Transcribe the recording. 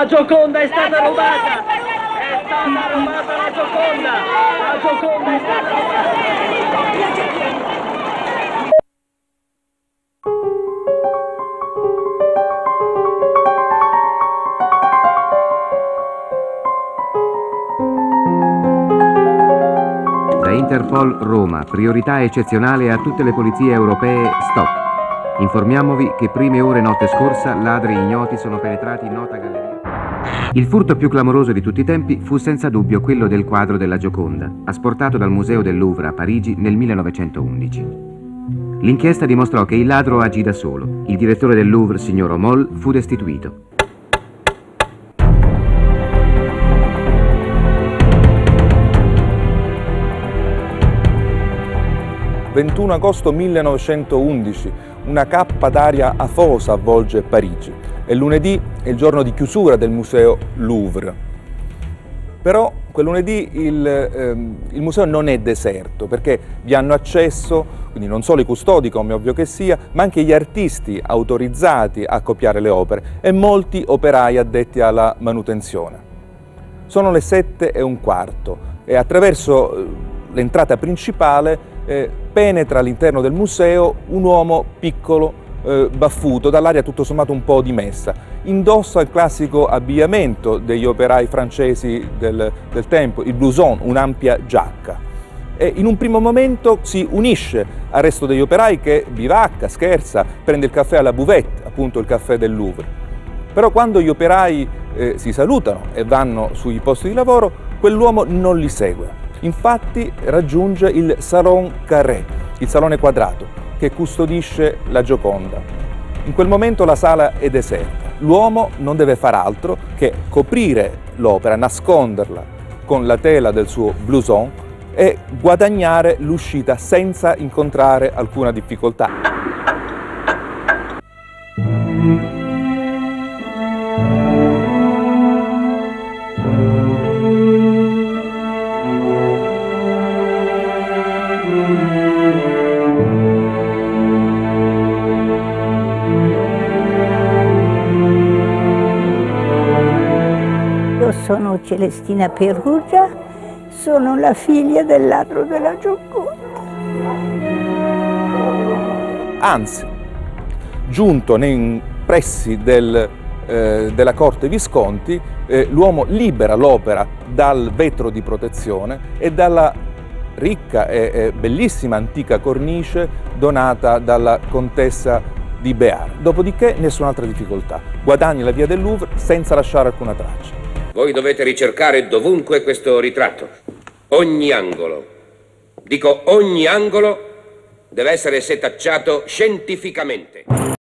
La Gioconda è stata rubata! È stata rubata la Gioconda! La Gioconda è stata rubata! Da Interpol Roma, priorità eccezionale a tutte le polizie europee, stop. Informiamovi che prime ore notte scorsa ladri ignoti sono penetrati in nota galleria. Il furto più clamoroso di tutti i tempi fu senza dubbio quello del quadro della Gioconda, asportato dal Museo del Louvre a Parigi nel 1911. L'inchiesta dimostrò che il ladro agì da solo. Il direttore del Louvre, signor Omol, fu destituito. 21 agosto 1911, una cappa d'aria afosa avvolge Parigi e lunedì è il giorno di chiusura del Museo Louvre. Però quel lunedì il museo non è deserto perché vi hanno accesso, quindi non solo i custodi come ovvio che sia, ma anche gli artisti autorizzati a copiare le opere e molti operai addetti alla manutenzione. Sono le 7:15 e attraverso l'entrata principale penetra all'interno del museo un uomo piccolo, baffuto, dall'aria tutto sommato un po' dimessa. Indossa il classico abbigliamento degli operai francesi del tempo, il blouson, un'ampia giacca. E in un primo momento si unisce al resto degli operai che bivacca, scherza, prende il caffè alla buvette, appunto il caffè del Louvre. Però quando gli operai si salutano e vanno sui posti di lavoro, quell'uomo non li segue. Infatti raggiunge il Salon Carré, il salone quadrato, che custodisce la Gioconda. In quel momento la sala è deserta. L'uomo non deve far altro che coprire l'opera, nasconderla con la tela del suo blouson e guadagnare l'uscita senza incontrare alcuna difficoltà. Io sono Celestina Perugia, sono la figlia del ladro della Gioconda. Anzi, giunto nei pressi della corte Visconti, l'uomo libera l'opera dal vetro di protezione e dalla ricca e bellissima antica cornice donata dalla contessa di Béarn. Dopodiché nessun'altra difficoltà. Guadagni la via del Louvre senza lasciare alcuna traccia. Voi dovete ricercare dovunque questo ritratto. Ogni angolo, dico ogni angolo, deve essere setacciato scientificamente.